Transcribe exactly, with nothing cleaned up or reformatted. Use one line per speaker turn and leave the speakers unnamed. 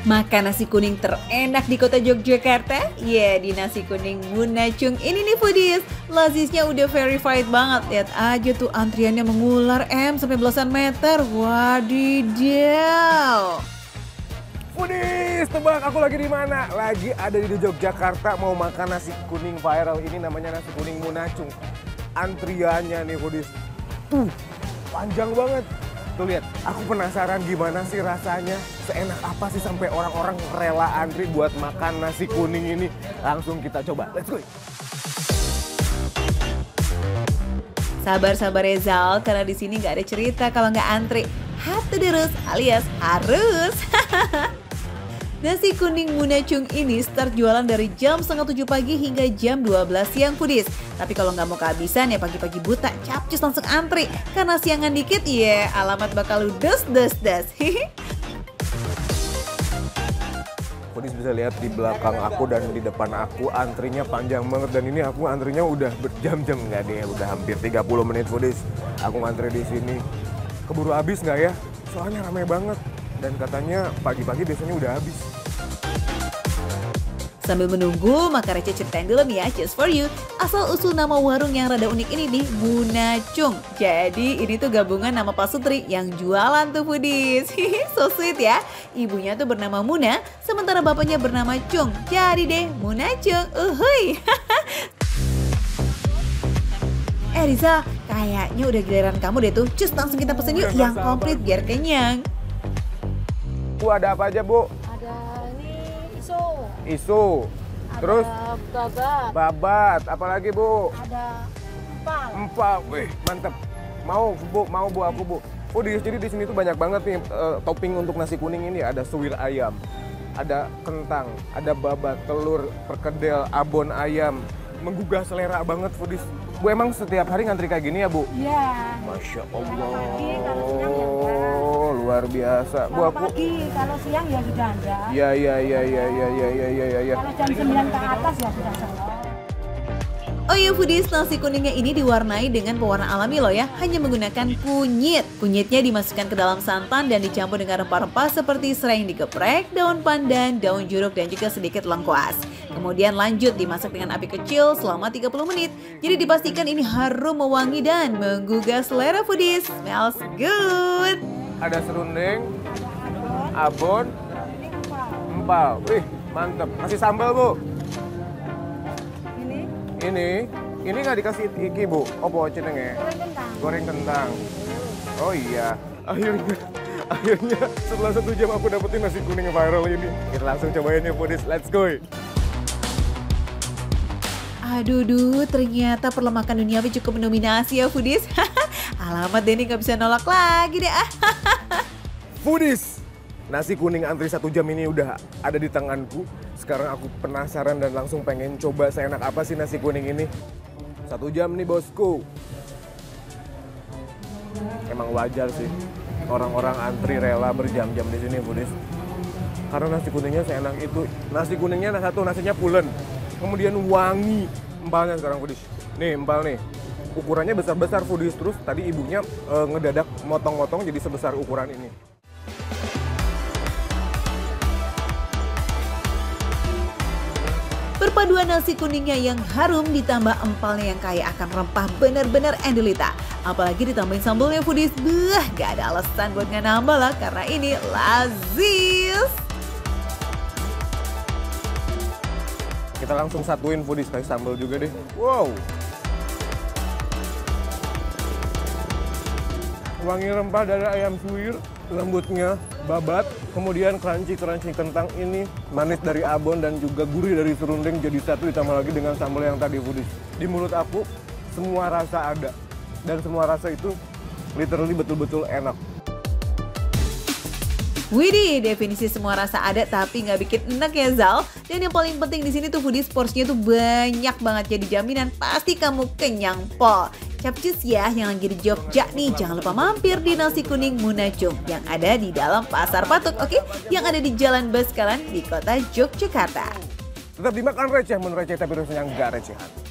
Makan nasi kuning terenak di kota Yogyakarta? Ya, yeah, di nasi kuning Munacung ini nih foodies. Lazisnya udah verified banget. Lihat aja tuh antriannya mengular em sampai belasan meter. Wadidaw.
Foodies, tebak aku lagi di mana? Lagi ada di Yogyakarta mau makan nasi kuning viral ini, namanya nasi kuning Munacung. Antriannya nih foodies. Tuh, panjang banget. Tuh lihat, aku penasaran gimana sih rasanya, seenak apa sih sampai orang-orang rela antri buat makan nasi kuning ini. Langsung kita coba, let's go.
Sabar-sabar Rezal, karena di sini nggak ada cerita kalau nggak antri. Hatu derus alias harus. Nasi kuning Munacung ini start jualan dari jam setengah tujuh pagi hingga jam dua belas siang foodies. Tapi kalau nggak mau kehabisan ya pagi-pagi buta, capcus langsung antri. Karena siangan dikit ya alamat bakal ludes des des.
Foodies bisa lihat di belakang aku dan di depan aku antrinya panjang banget. Dan ini aku antrinya udah berjam-jam, nggak deh, udah hampir tiga puluh menit foodies. Aku ngantri di sini. Keburu habis nggak ya? Soalnya ramai banget. Dan katanya pagi-pagi biasanya udah habis.
Sambil menunggu, maka Rece ceritain dulu nih ya, just for you. Asal-usul nama warung yang rada unik ini nih, Munacung. Jadi ini tuh gabungan nama Pak Sutri yang jualan tuh foodies. So sweet ya. Ibunya tuh bernama Muna, sementara bapaknya bernama Chung. Jadi deh, Munacung. Uhuy. Eh Riza, kayaknya udah giliran kamu deh tuh. Cus, langsung kita pesen yuk yang komplit biar kenyang.
Bu, ada apa aja, Bu?
Ada ini iso.
Isu. Terus?
Ada babat.
Babat. Apalagi, Bu?
Ada empal.
Empal. Wih, mantep. Mau, Bu, mau Bu aku, Bu. Oh, di, jadi di sini tuh banyak banget nih uh, topping untuk nasi kuning ini. Ada suwir ayam, ada kentang, ada babat, telur, perkedel, abon ayam. Menggugah selera banget foodies. Bu, emang setiap hari ngantri kayak gini ya, Bu?
Iya.
Masya
Kalau
Allah.
pagi, kalau siang ya enggak.
Luar biasa. Bu,
Kalau
aku...
pagi, kalau siang ya sudah ada.
Iya, iya, iya, iya, iya, iya, iya, iya, iya.
Kalau jam sembilan ke atas ya sudah selesai.
Oh ya foodies, nasi kuningnya ini diwarnai dengan pewarna alami loh ya, hanya menggunakan kunyit. Kunyitnya dimasukkan ke dalam santan dan dicampur dengan rempah-rempah seperti serai yang digeprek, daun pandan, daun jeruk, dan juga sedikit lengkuas. Kemudian lanjut dimasak dengan api kecil selama tiga puluh menit. Jadi dipastikan ini harum, mewangi, dan menggugah selera foodies. Smells good.
Ada serundeng, abon, empal. Wih, mantep. Masih sambal, Bu?
Ini
Ini, ini nggak dikasih iki, Bu. Oh, bawa ceneng ya?
goreng kentang.
Goreng kentang. Oh iya, akhirnya, akhirnya setelah satu jam aku dapetin nasi kuning viral ini. Kita langsung cobain ya, foodies. Let's go.
Aduh, duh, ternyata perlemakan duniawi cukup mendominasi ya foodies. Alamat Denny nggak bisa nolak lagi deh.
Foodies, nasi kuning antri satu jam ini udah ada di tanganku. Sekarang aku penasaran dan langsung pengen coba seenak apa sih nasi kuning ini. Satu jam nih bosku. Emang wajar sih orang-orang antri rela berjam-jam di sini foodies. Karena nasi kuningnya seenak itu. Nasi kuningnya satu, nasinya pulen. Kemudian wangi. Empalnya sekarang foodies. Nih empal nih. Ukurannya besar-besar foodies. Terus tadi ibunya e, ngedadak motong-motong jadi sebesar ukuran ini.
Perpaduan nasi kuningnya yang harum ditambah empalnya yang kaya akan rempah bener-bener Endulita. Apalagi ditambahin sambalnya foodies. Bah, gak ada alasan buat nggak nambah lah karena ini lazis.
Kita langsung satuin foodies, kasih sambal juga deh. Wow. Wangi rempah dari ayam suwir, lembutnya babat, kemudian crunchy-crunchy kentang ini, manis dari abon dan juga gurih dari serundeng jadi satu ditambah lagi dengan sambal yang tadi foodies. Di mulut aku semua rasa ada dan semua rasa itu literally betul-betul enak.
Widih, definisi semua rasa ada tapi nggak bikin enak ya Zal. Dan yang paling penting di sini tuh foodies porsinya tuh banyak banget, jadi jaminan pasti kamu kenyang pol. Capcus ya yang lagi di Jogja nih, jangan lupa mampir di nasi kuning Munacung yang ada di dalam Pasar Patuk, oke? Yang ada di Jalan Baskalan di kota Yogyakarta.
Tetap dimakan receh, menurut receh tapi rasanya nggak recehan.